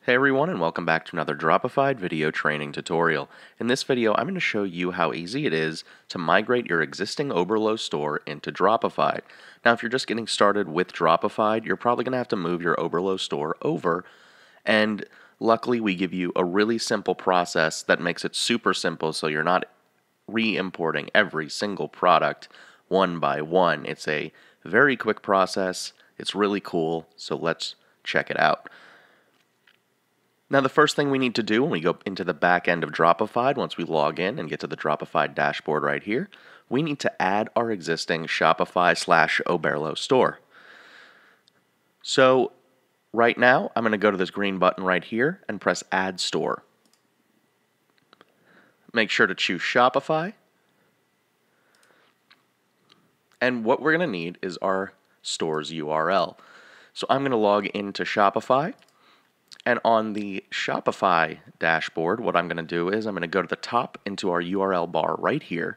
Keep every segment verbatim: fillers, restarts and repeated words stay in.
Hey everyone, and welcome back to another Dropified video training tutorial. In this video, I'm going to show you how easy it is to migrate your existing Oberlo store into Dropified. Now, if you're just getting started with Dropified, you're probably going to have to move your Oberlo store over, and luckily we give you a really simple process that makes it super simple so you're not re-importing every single product one by one. It's a very quick process. It's really cool, so let's check it out. Now, the first thing we need to do when we go into the back end of Dropified, once we log in and get to the Dropified dashboard right here, we need to add our existing Shopify slash Oberlo store. So right now, I'm going to go to this green button right here and press Add Store. Make sure to choose Shopify. And what we're going to need is our store's U R L. So I'm going to log into Shopify. And on the Shopify dashboard, what I'm going to do is I'm going to go to the top into our U R L bar right here.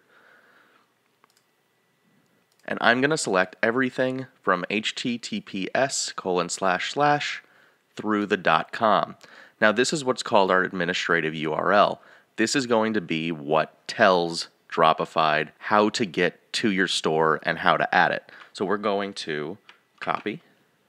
And I'm going to select everything from H T T P S colon slash slash through the .com. Now this is what's called our administrative U R L. This is going to be what tells Dropified how to get to your store and how to add it. So we're going to copy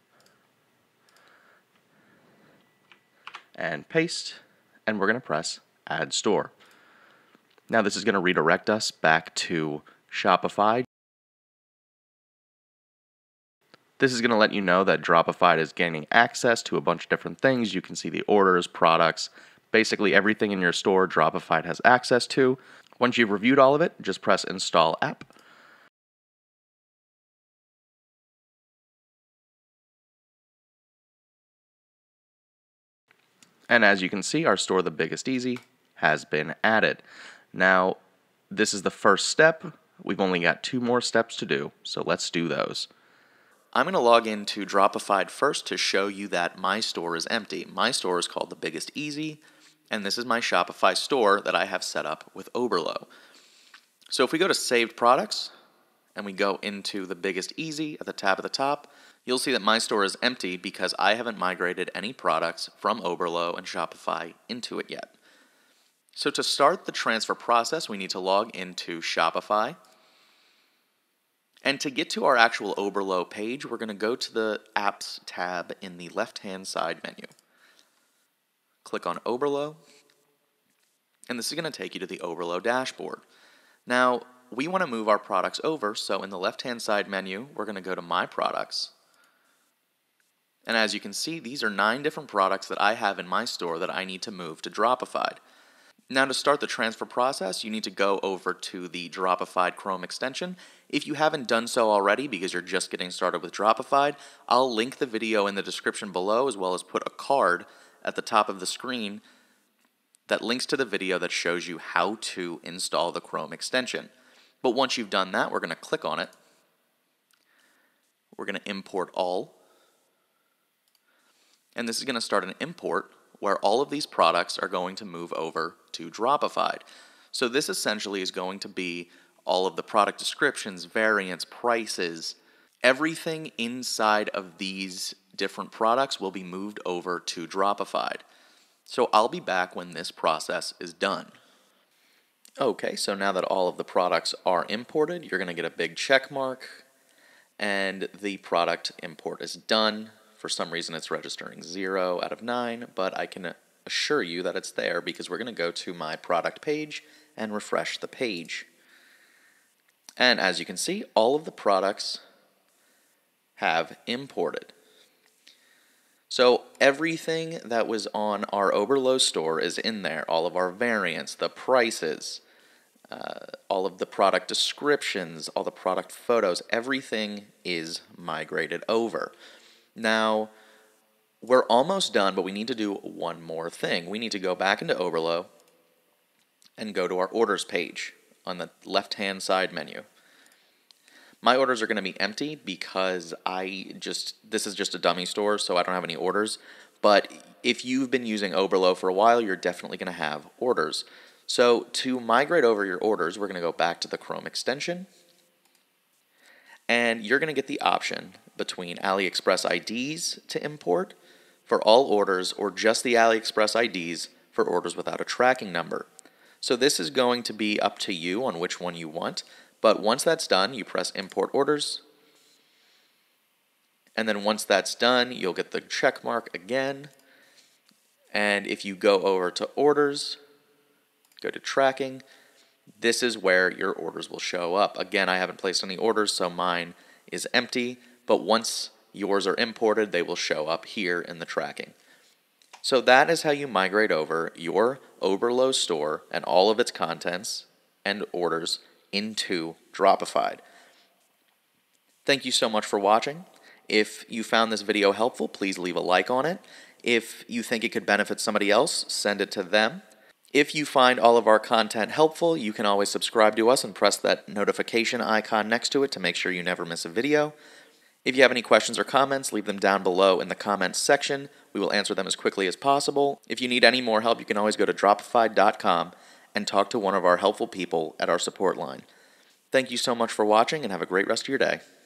and paste, and we're going to press Add Store. Now this is going to redirect us back to Shopify. This is going to let you know that Dropified is gaining access to a bunch of different things. You can see the orders, products, basically everything in your store Dropified has access to. Once you've reviewed all of it, just press Install App. And as you can see, our store, The Biggest Easy, has been added. Now, this is the first step. We've only got two more steps to do, so let's do those. I'm going to log into Dropified first to show you that my store is empty. My store is called The Biggest Easy, and this is my Shopify store that I have set up with Oberlo. So if we go to Saved Products, and we go into The Biggest Easy at the tab at the top, you'll see that my store is empty because I haven't migrated any products from Oberlo and Shopify into it yet. So to start the transfer process, we need to log into Shopify. And to get to our actual Oberlo page, we're going to go to the Apps tab in the left-hand side menu. Click on Oberlo, and this is going to take you to the Oberlo dashboard. Now, we want to move our products over, so in the left-hand side menu, we're going to go to My Products. And as you can see, these are nine different products that I have in my store that I need to move to Dropified. Now to start the transfer process, you need to go over to the Dropified Chrome extension. If you haven't done so already because you're just getting started with Dropified, I'll link the video in the description below as well as put a card at the top of the screen that links to the video that shows you how to install the Chrome extension. But once you've done that, we're going to click on it. We're going to import all. And this is going to start an import where all of these products are going to move over to Dropified. So this essentially is going to be all of the product descriptions, variants, prices, everything inside of these different products will be moved over to Dropified. So I'll be back when this process is done. Okay, so now that all of the products are imported, you're going to get a big check mark, and the product import is done. For some reason, it's registering zero out of nine, but I can assure you that it's there because we're going to go to my product page and refresh the page. And as you can see, all of the products have imported. So everything that was on our Oberlo store is in there. All of our variants, the prices, uh, all of the product descriptions, all the product photos, everything is migrated over. Now, we're almost done, but we need to do one more thing. We need to go back into Oberlo and go to our orders page on the left-hand side menu. My orders are going to be empty because I just, this is just a dummy store, so I don't have any orders. But if you've been using Oberlo for a while, you're definitely going to have orders. So to migrate over your orders, we're going to go back to the Chrome extension. And you're going to get the option between AliExpress I Ds to import for all orders or just the AliExpress I Ds for orders without a tracking number. So this is going to be up to you on which one you want, but once that's done, you press Import Orders, and then once that's done, you'll get the check mark again, and if you go over to Orders, go to Tracking, this is where your orders will show up. Again, I haven't placed any orders, so mine is empty, but once yours are imported, they will show up here in the tracking. So that is how you migrate over your Oberlo store and all of its contents and orders into Dropified. Thank you so much for watching. If you found this video helpful, please leave a like on it. If you think it could benefit somebody else, send it to them. If you find all of our content helpful, you can always subscribe to us and press that notification icon next to it to make sure you never miss a video. If you have any questions or comments, leave them down below in the comments section. We will answer them as quickly as possible. If you need any more help, you can always go to dropified dot com and talk to one of our helpful people at our support line. Thank you so much for watching and have a great rest of your day.